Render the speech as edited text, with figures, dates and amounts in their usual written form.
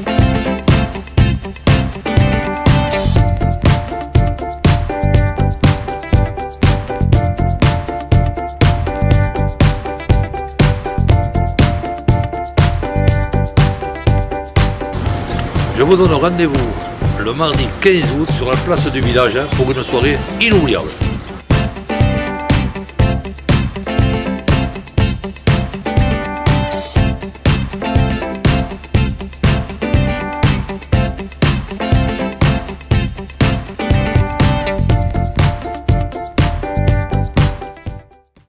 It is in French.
Je vous donne rendez-vous le mardi 15 août sur la place du village pour une soirée inoubliable.